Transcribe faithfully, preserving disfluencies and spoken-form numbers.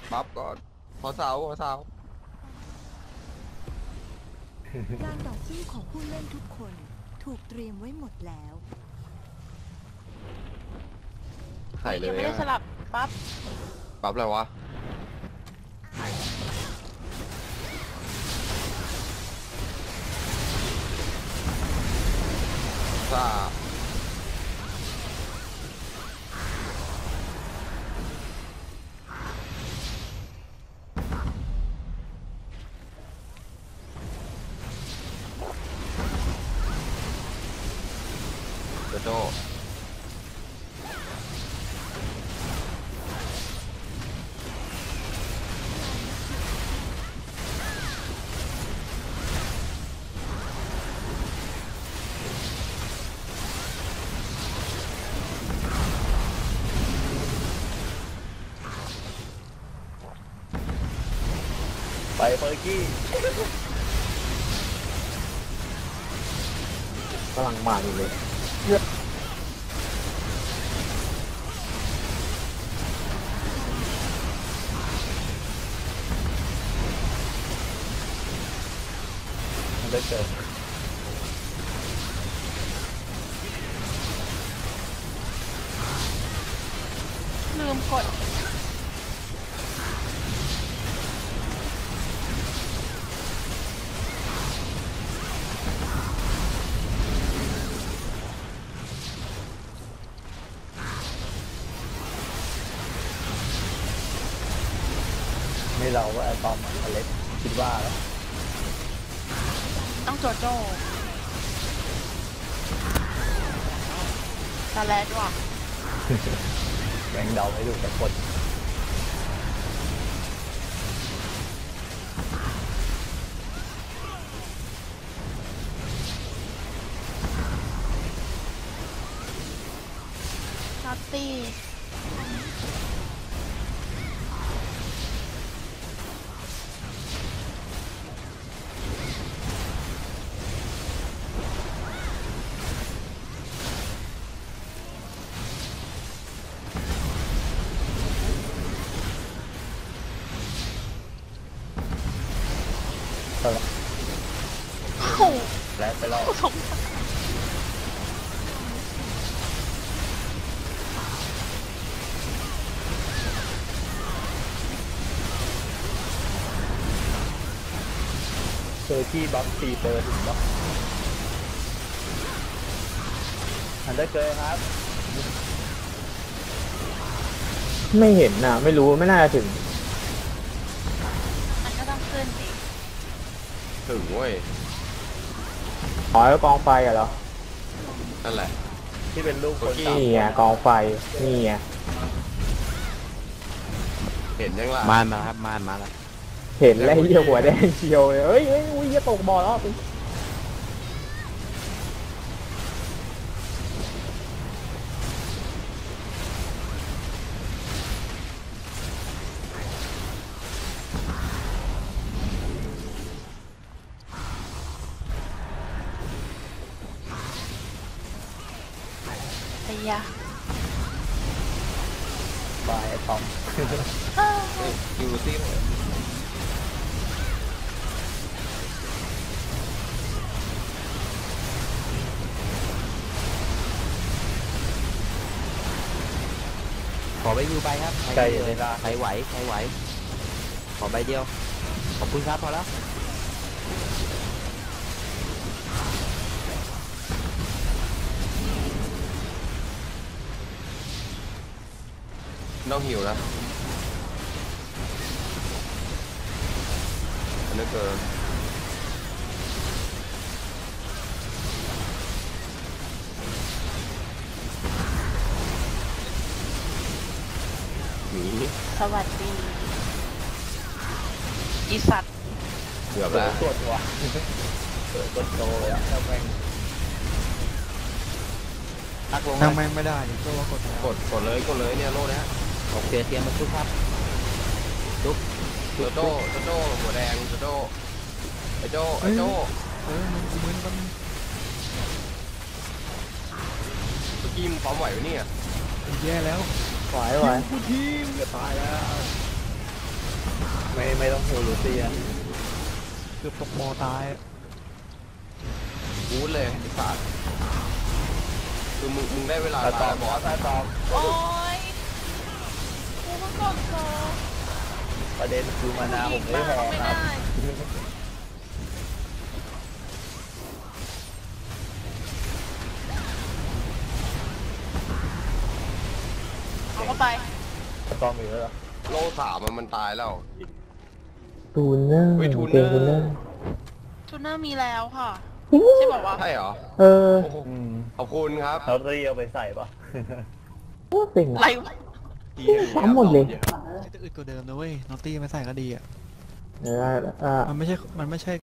บัฟก่อนขอเสาขอเสาการต่อสู้ของผู้เล่นทุกคนถูกเตรียมไว้หมดแล้วไข่เลยยังไม่ได้สลับปั๊บบัฟอะไรวะซาโจโจ้ไปเฟอร์กี้กำลังมาอยู่เลยมันได้เจอลืมกดนี่เราว่าไอตอมอเล็กคิดว่าแล้วต้องโจโจ้ตาแรดว่ะแบ่งเดาให้ดูแต่คนนัตตี้ก็แล้วโอ้โหแล้วไปรอบสงสารเฟอร์กี้บัฟตีเปิดถึงบัฟอันได้เจอครับไม่เห็นนะไม่รู้ไม่น่าจะถึงมันก็ต้องขึ้นดิถึงเว้ยอ๋อแล้วกองไฟอะเหรอนั่นแหละที่เป็นลูกคนเมื่อกี้นี่ไงกองไฟนี่ไงเห็นยังล่ะมานมาครับมานมาแล้วเห็นแล้วเหี้ยหัวแดงเชียวเลยเฮ้ยเฮ้ยอุ้ยจะตกบ่อแล้วไอ้ยาบายไอ้ตอมยูซี่ขอใบยูไปครับใกล้เลเลย ยละใครไหวใครไหวขอใบเดียวขอบคุณครับพอแล้วต้องหิวนะอันนี้เกินหนีสวัสดีอีสัตว์เกือบเปิแล้ดวตัวตัวเปิดตัวโตเลยอ่ะแล้วแม่งตักลงนั่งนะไม่ไม่ได้ก็ว่ากดกดกดเลยกดเลยเนี่ยโลดนะฮะโอเคเตรียมมาชุบครับชุบโจโจ้โจโจ้หัวแดงโจโจ้ไอโจ้ไอโจ้เออมันกูมึนกันเมื่อกี้มึงปั๊มไหวไหมเนี่ยแย่แล้วไหวไหวกูทีมจะตายแล้วไม่ไม่ต้องฮูลูซี่นะเกือบตกมอตายบู๊เลยไอ้สัตว์คือมึงมึงได้เวลาแต่ตตาอย มบอสแต่ตอมโอ้ยกูเพิ่งกดโซประเด็นคือมานาผมไม่พอไม่ครับได้เอาเข้าไปแต่ตอมอีกแล้วเหรอโลสามมันมันตายแล้วทูนเนอร์เฮ้ยทูนเนเกอมร์ทูนเนอร์ทูน่ามีแล้วค่ะ ใช่บอกว่าใช่เหรอเออโอ้โหอืมขอบคุณครับเขาจะเอาไปใส่ปะโอ้เสิ่งอะไรอะปั๊มหมดเลยจะอึดกว่าเดิมนะเว้ยนอตตี้ไม่ใส่ก็ดีอ่ะเดี๋ยวอ่ะมันไม่ใช่ มันไม่ใช่